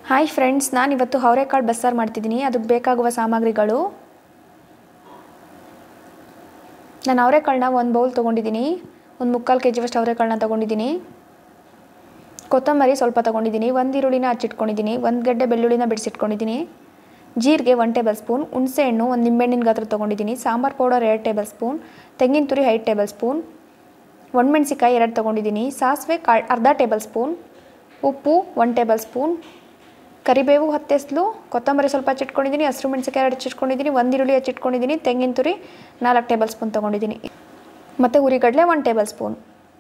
Hi friends, ನಾನು ಇವತ್ತು ಅವರೆಕಾಳು ಬಸ್ಸಾರು ಮಾಡ್ತಿದ್ದೀನಿ. ಅದಕ್ಕೆ ಬೇಕಾಗುವ ಸಾಮಗ್ರಿಗಳು: ನಾನು ಅವರೆಕಾಳನ್ನ ಒಂದು ಬೌಲ್ ತೊಗೊಂಡಿದ್ದೀನಿ. ಒಂದು 3/4 kg ಅವರೆಕಾಳನ್ನ ತೊಗೊಂಡಿದ್ದೀನಿ. ಕೊತ್ತಂಬರಿ ಸ್ವಲ್ಪ ತೊಗೊಂಡಿದ್ದೀನಿ. ಒಂದು ಈರುಳ್ಳಿನ ಹಚ್ಚಿಟ್ಕೊಂಡಿದ್ದೀನಿ. ಒಂದು ಗಡ್ಡೆ ಬೆಳ್ಳುಳ್ಳಿನ ಬಿಡಿಸಿಟ್ಕೊಂಡಿದ್ದೀನಿ. ಜೀರಿಗೆ 1 ಟೇಬಲ್ ಸ್ಪೂನ್, ಹುಣಸೆಹಣ್ಣು ಒಂದು ನಿಂಬೆಹಣ್ಣಿನ ಗಾತ್ರ ತೊಗೊಂಡಿದ್ದೀನಿ. ಸಾಂಬಾರು ಪೌಡರ್ 2 ಟೇಬಲ್ ಸ್ಪೂನ್, ತೆಂಗಿನ ತುರಿ 5 ಟೇಬಲ್ ಸ್ಪೂನ್, ಒಣಮೆಣಸಿಕಾಯಿ 2 ತೊಗೊಂಡಿದ್ದೀನಿ. ಸಾಸಿವೆ ಅರ್ಧ ಟೇಬಲ್ ಸ್ಪೂನ್, ಉಪ್ಪು 1 ಟೇಬಲ್ ಸ್ಪೂನ್, ಕರಿಬೇವು 10 ಎಸಳು, ಕೊತ್ತಂಬರಿ ಸ್ವಲ್ಪ ಹಚ್ಚಿಟ್ಕೊಂಡಿದ್ದೀನಿ. ಹಸಿರು ಮೆಣಸಿಕಾಯಿ 2 ಹಚ್ಚಿಟ್ಕೊಂಡಿದ್ದೀನಿ. ಒಂದು ಈರುಳ್ಳಿ ಹಚ್ಚಿಟ್ಕೊಂಡಿದ್ದೀನಿ. ತೆಂಗಿನ ತುರಿ 4 ಟೇಬಲ್ ಸ್ಪೂನ್ ತೊಗೊಂಡಿದ್ದೀನಿ. ಮತ್ತು ಹುರಿಗಡಲೆ 1 ಟೇಬಲ್ ಸ್ಪೂನ್.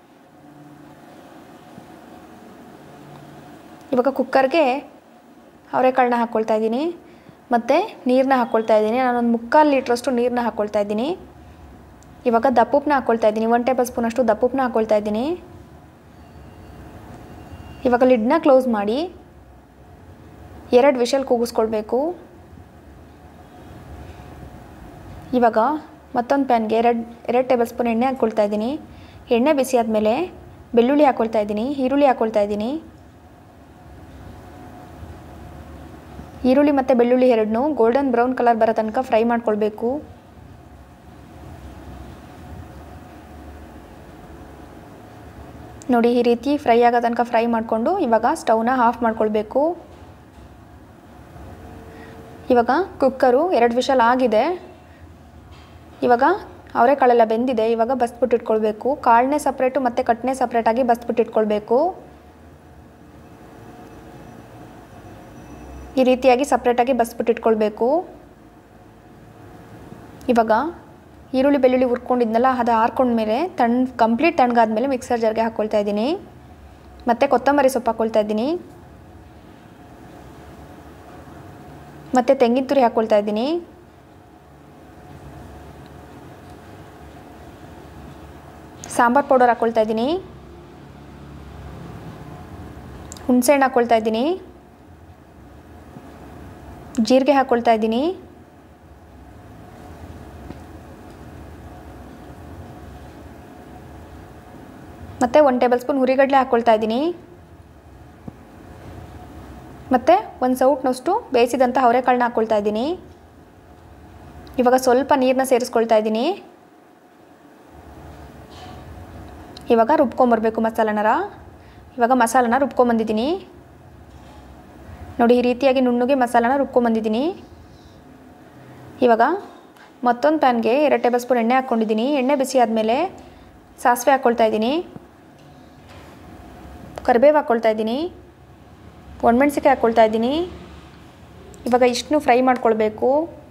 ಇವಾಗ ಕುಕ್ಕರ್ಗೆ ಅವರೆಕಾಳನ್ನ ಹಾಕ್ಕೊಳ್ತಾ ಇದ್ದೀನಿ. ಮತ್ತು ನೀರನ್ನ ಹಾಕ್ಕೊಳ್ತಾ ಇದ್ದೀನಿ. ನಾನೊಂದು 3/4 ಲೀಟ್ರಷ್ಟು ನೀರನ್ನ ಹಾಕ್ಕೊಳ್ತಾ ಇದ್ದೀನಿ. ಇವಾಗ ದಪ್ಪುಪ್ಪನ್ನ ಹಾಕ್ಕೊಳ್ತಾ ಇದ್ದೀನಿ. 1 ಟೇಬಲ್ ಸ್ಪೂನಷ್ಟು ದಪ್ಪುಪ್ಪನ್ನ ಹಾಕ್ಕೊಳ್ತಾ ಇದ್ದೀನಿ. ಇವಾಗ ಲಿಡ್ನ ಕ್ಲೋಸ್ ಮಾಡಿ 2 ವಿಷಲ್ ಕೂಗಿಸ್ಕೊಳ್ಬೇಕು. ಇವಾಗ ಮತ್ತೊಂದು ಪ್ಯಾನ್ಗೆ 2 ಟೇಬಲ್ ಸ್ಪೂನ್ ಎಣ್ಣೆ ಹಾಕ್ಕೊಳ್ತಾ ಇದ್ದೀನಿ. ಎಣ್ಣೆ ಬಿಸಿ ಆದಮೇಲೆ ಬೆಳ್ಳುಳ್ಳಿ ಹಾಕ್ಕೊಳ್ತಾ ಇದ್ದೀನಿ. ಈರುಳ್ಳಿ ಹಾಕ್ಕೊಳ್ತಾ ಇದ್ದೀನಿ. ಈರುಳ್ಳಿ ಮತ್ತು ಬೆಳ್ಳುಳ್ಳಿ ಎರಡನ್ನೂ ಗೋಲ್ಡನ್ ಬ್ರೌನ್ ಕಲರ್ ಬರೋ ತನಕ ಫ್ರೈ ಮಾಡ್ಕೊಳ್ಬೇಕು. ನೋಡಿ, ಈ ರೀತಿ ಫ್ರೈ ಆಗೋ ತನಕ ಫ್ರೈ ಮಾಡಿಕೊಂಡು ಇವಾಗ ಸ್ಟವ್ನ ಆಫ್ ಮಾಡ್ಕೊಳ್ಬೇಕು. ಇವಾಗ ಕುಕ್ಕರು 2 ವಿಷಲ್ ಆಗಿದೆ. ಇವಾಗ ಅವರೆಕಾಳೆಲ್ಲ ಬೆಂದಿದೆ. ಇವಾಗ ಬಸ್ಬಿಟ್ಟು ಇಟ್ಕೊಳ್ಬೇಕು. ಕಾಳನ್ನೇ ಸಪ್ರೇಟು ಮತ್ತು ಕಟ್ಟನೆ ಸಪ್ರೇಟಾಗಿ ಬಸ್ಬಿಟ್ಟು ಇಟ್ಕೊಳ್ಬೇಕು. ಈ ರೀತಿಯಾಗಿ ಸಪ್ರೇಟಾಗಿ ಬಸ್ಬಿಟ್ಟು ಇಟ್ಕೊಳ್ಬೇಕು. ಇವಾಗ ಈರುಳ್ಳಿ ಬೆಳ್ಳುಳ್ಳಿ ಹುರ್ಕೊಂಡಿದ್ನಲ್ಲ, ಅದು ಆರ್ಕೊಂಡ್ಮೇಲೆ ಕಂಪ್ಲೀಟ್ ತಣ್ಣಗಾದ್ಮೇಲೆ ಮಿಕ್ಸರ್ ಜಾರ್ಗೆ ಹಾಕ್ಕೊಳ್ತಾ ಇದ್ದೀನಿ. ಮತ್ತು ಕೊತ್ತಂಬರಿ ಸೊಪ್ಪು ಹಾಕ್ಕೊಳ್ತಾ ಇದ್ದೀನಿ. ಮತ್ತು ತೆಂಗಿನ ತುರಿ ಹಾಕ್ಕೊಳ್ತಾ ಇದ್ದೀನಿ. ಸಾಂಬಾರು ಪೌಡರ್ ಹಾಕ್ಕೊಳ್ತಾ ಇದ್ದೀನಿ. ಹುಣಸೆಹಣ್ಣು ಹಾಕ್ಕೊಳ್ತಾ ಇದ್ದೀನಿ. ಜೀರಿಗೆ ಹಾಕ್ಕೊಳ್ತಾ ಇದ್ದೀನಿ. ಮತ್ತು 1 ಟೇಬಲ್ ಸ್ಪೂನ್ ಹುರಿಗಡಲೆ ಹಾಕ್ಕೊಳ್ತಾ ಇದ್ದೀನಿ. ಮತ್ತು 1 ಸೌಟ್ನಷ್ಟು ಬೇಯಿಸಿದಂಥ ಅವರೆಕಾಳನ್ನ ಹಾಕ್ಕೊಳ್ತಾ ಇದ್ದೀನಿ. ಇವಾಗ ಸ್ವಲ್ಪ ನೀರನ್ನ ಸೇರಿಸ್ಕೊಳ್ತಾ ಇದ್ದೀನಿ. ಇವಾಗ ರುಬ್ಕೊಂಬರ್ಬೇಕು ಮಸಾಲನರ. ಇವಾಗ ಮಸಾಲನ ರುಬ್ಕೊಂಬಂದಿದ್ದೀನಿ. ನೋಡಿ, ಈ ರೀತಿಯಾಗಿ ನುಣ್ಣಗೆ ಮಸಾಲನ ರುಬ್ಕೊಂಬಂದಿದ್ದೀನಿ. ಇವಾಗ ಮತ್ತೊಂದು ಪ್ಯಾನ್ಗೆ 2 ಟೇಬಲ್ ಸ್ಪೂನ್ ಎಣ್ಣೆ ಹಾಕ್ಕೊಂಡಿದ್ದೀನಿ. ಎಣ್ಣೆ ಬಿಸಿ ಆದಮೇಲೆ ಸಾಸಿವೆ ಹಾಕ್ಕೊಳ್ತಾ ಇದ್ದೀನಿ. ಕರಿಬೇವು ಹಾಕ್ಕೊಳ್ತಾ ಇದ್ದೀನಿ. ಒಣಮೆಣಸಿಕಾಯಿ ಹಾಕ್ಕೊಳ್ತಾ ಇದ್ದೀನಿ. ಇವಾಗ ಇಷ್ಟನ್ನು ಫ್ರೈ ಮಾಡ್ಕೊಳ್ಬೇಕು.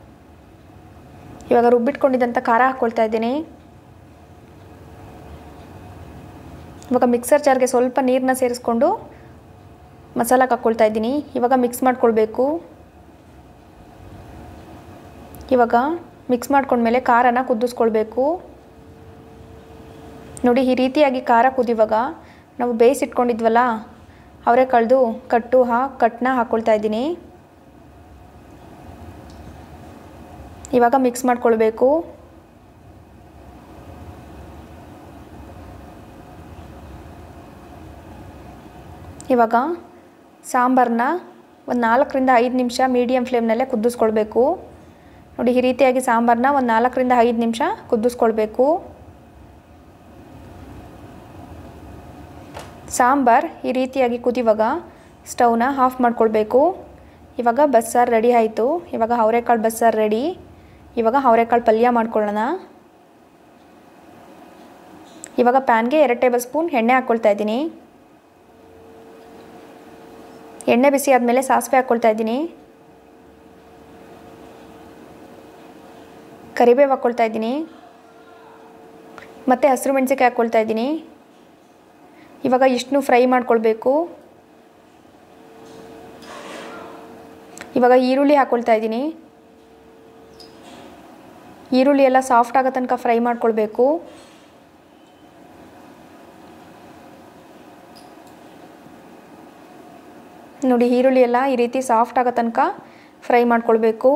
ಇವಾಗ ರುಬ್ಬಿಟ್ಕೊಂಡಿದ್ದಂಥ ಖಾರ ಹಾಕ್ಕೊಳ್ತಾ ಇದ್ದೀನಿ. ಇವಾಗ ಮಿಕ್ಸರ್ ಜಾರ್ಗೆ ಸ್ವಲ್ಪ ನೀರನ್ನ ಸೇರಿಸ್ಕೊಂಡು ಮಸಾಲಾಗೆ ಹಾಕ್ಕೊಳ್ತಾ ಇದ್ದೀನಿ. ಇವಾಗ ಮಿಕ್ಸ್ ಮಾಡ್ಕೊಳ್ಬೇಕು. ಇವಾಗ ಮಿಕ್ಸ್ ಮಾಡ್ಕೊಂಡ್ಮೇಲೆ ಖಾರನ ಕುದಿಸ್ಕೊಳ್ಬೇಕು. ನೋಡಿ, ಈ ರೀತಿಯಾಗಿ ಖಾರ ಕುದಿವಾಗ ನಾವು ಬೇಯಿಸಿಟ್ಕೊಂಡಿದ್ವಲ್ಲ ಅವರೆಕಾಳ್ದು ಕಟ್ಟನ್ನ ಹಾಕ್ಕೊಳ್ತಾ ಇದ್ದೀನಿ. ಇವಾಗ ಮಿಕ್ಸ್ ಮಾಡ್ಕೊಳ್ಬೇಕು. ಇವಾಗ ಸಾಂಬಾರನ್ನ ಒಂದು 4 ರಿಂದ 5 ನಿಮಿಷ ಮೀಡಿಯಮ್ ಫ್ಲೇಮ್ನಲ್ಲೇ ಕುದಿಸ್ಕೊಳ್ಬೇಕು. ನೋಡಿ, ಈ ರೀತಿಯಾಗಿ ಸಾಂಬಾರನ್ನ ಒಂದು 4 ರಿಂದ 5 ನಿಮಿಷ ಕುದಿಸ್ಕೊಳ್ಬೇಕು. ಸಾಂಬಾರು ಈ ರೀತಿಯಾಗಿ ಕುದಿವಾಗ ಸ್ಟವ್ನ ಆಫ್ ಮಾಡ್ಕೊಳ್ಬೇಕು. ಇವಾಗ ಬಸ್ಸಾರು ರೆಡಿ ಆಯಿತು. ಇವಾಗ ಅವರೆಕಾಳು ಬಸ್ಸಾರು ರೆಡಿ. ಇವಾಗ ಅವರೆಕಾಳು ಪಲ್ಯ ಮಾಡ್ಕೊಳ್ಳೋಣ. ಇವಾಗ ಪ್ಯಾನ್ಗೆ 2 ಟೇಬಲ್ ಸ್ಪೂನ್ ಎಣ್ಣೆ ಹಾಕ್ಕೊಳ್ತಾ ಇದ್ದೀನಿ. ಎಣ್ಣೆ ಬಿಸಿ ಆದಮೇಲೆ ಸಾಸಿವೆ ಹಾಕ್ಕೊಳ್ತಾ ಇದ್ದೀನಿ. ಕರಿಬೇವು ಹಾಕ್ಕೊಳ್ತಾ ಇದ್ದೀನಿ. ಮತ್ತು ಹಸಿರು ಮೆಣಸಿಕಾಯಿ ಹಾಕ್ಕೊಳ್ತಾ ಇದ್ದೀನಿ. ಇವಾಗ ಇಷ್ಟನ್ನು ಫ್ರೈ ಮಾಡ್ಕೊಳ್ಬೇಕು. ಇವಾಗ ಈರುಳ್ಳಿ ಹಾಕ್ಕೊಳ್ತಾ ಇದ್ದೀನಿ. ಈರುಳ್ಳಿ ಎಲ್ಲ ಸಾಫ್ಟ್ ಆಗೋ ತನಕ ಫ್ರೈ ಮಾಡ್ಕೊಳ್ಬೇಕು. ನೋಡಿ, ಈರುಳ್ಳಿ ಎಲ್ಲ ಈ ರೀತಿ ಸಾಫ್ಟ್ ಆಗೋ ತನಕ ಫ್ರೈ ಮಾಡ್ಕೊಳ್ಬೇಕು.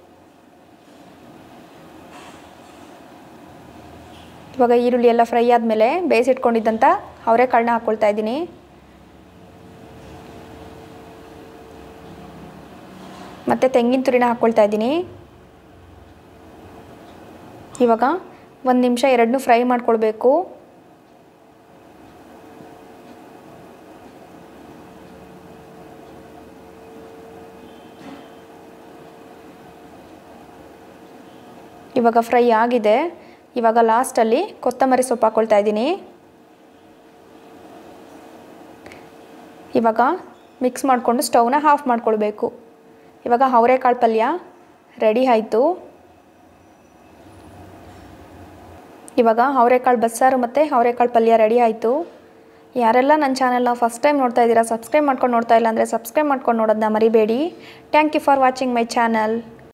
ಇವಾಗ ಈರುಳ್ಳಿ ಎಲ್ಲ ಫ್ರೈ ಆದಮೇಲೆ ಬೇಯಿಸಿಟ್ಕೊಂಡಿದ್ದಂಥ ಅವರೆಕಾಳನ್ನ ಹಾಕ್ಕೊಳ್ತಾ ಇದ್ದೀನಿ. ಮತ್ತು ತೆಂಗಿನ ತುರಿನ ಹಾಕ್ಕೊಳ್ತಾ ಇದ್ದೀನಿ. ಇವಾಗ 1 ನಿಮಿಷ ಎರಡನ್ನೂ ಫ್ರೈ ಮಾಡ್ಕೊಳ್ಬೇಕು. ಇವಾಗ ಫ್ರೈ ಆಗಿದೆ. ಇವಾಗ ಲಾಸ್ಟಲ್ಲಿ ಕೊತ್ತಂಬರಿ ಸೊಪ್ಪು ಹಾಕ್ಕೊಳ್ತಾ ಇದ್ದೀನಿ. ಇವಾಗ ಮಿಕ್ಸ್ ಮಾಡಿಕೊಂಡು ಸ್ಟವ್ನ ಆಫ್ ಮಾಡ್ಕೊಳ್ಬೇಕು. ಇವಾಗ ಅವರೆಕಾಳು ಪಲ್ಯ ರೆಡಿ ಆಯಿತು. ಇವಾಗ ಅವರೆಕಾಳು ಬಸ್ಸಾರು ಮತ್ತು ಅವರೆಕಾಳು ಪಲ್ಯ ರೆಡಿ ಆಯಿತು. ಯಾರೆಲ್ಲ ನನ್ನ ಚಾನೆಲ್ನ ಫಸ್ಟ್ ಟೈಮ್ ನೋಡ್ತಾ ಇದ್ದೀರಾ, ಸಬ್ಸ್ಕ್ರೈಬ್ ಮಾಡ್ಕೊಂಡು ನೋಡ್ತಾ ಇಲ್ಲ ಅಂದರೆ ಸಬ್ಸ್ಕ್ರೈಬ್ ಮಾಡ್ಕೊಂಡು ನೋಡೋದನ್ನ ಮರಿಬೇಡಿ. Thank you for watching my channel.